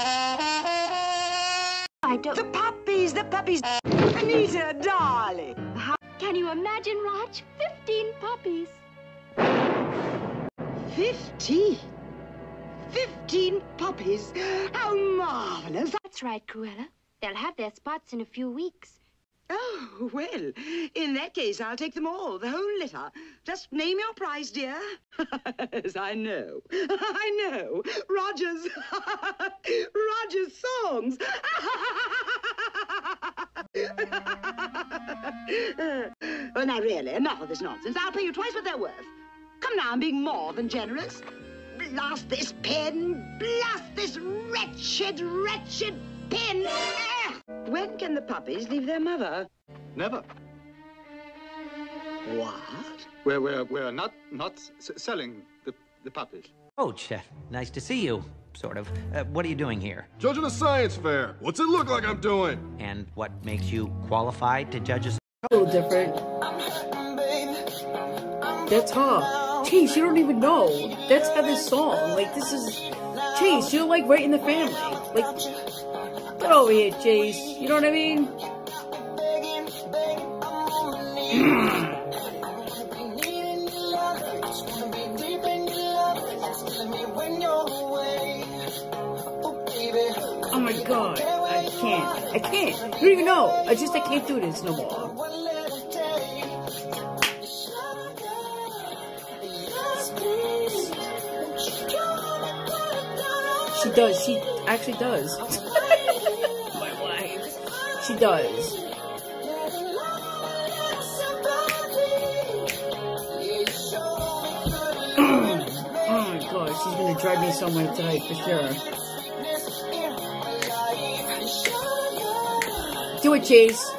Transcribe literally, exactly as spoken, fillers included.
I don't... The puppies, the puppies. Anita, darling. How... Can you imagine, Raj? Fifteen puppies. Fifteen? Fifteen puppies? How marvelous. That's right, Cruella. They'll have their spots in a few weeks. Oh, well, in that case, I'll take them all, the whole litter. Just name your price, dear. Yes, I know. I know. Roger's... Roger's songs. Well, now, really, enough of this nonsense. I'll pay you twice what they're worth. Come now, I'm being more than generous. Blast this pen. Blast this wretched, wretched pen. When can the puppies leave their mother? Never. What? We're, we're, we're not, not s selling the, the puppies. Oh, Chef, nice to see you, sort of. Uh, what are you doing here? Judging a science fair. What's it look like I'm doing? And what makes you qualified to judge a... A little different. That's her. Chase, you don't even know. That's Heather's song. Like, this is... Chase, you're like right in the family. Like, get over here, Chase. You know what I mean? Oh my god, I can't. I can't. You don't even know. I just, I can't do this no more. She does. She actually does. My wife. She does. Oh my god, she's gonna drive me somewhere tonight for sure. Do it, Chase.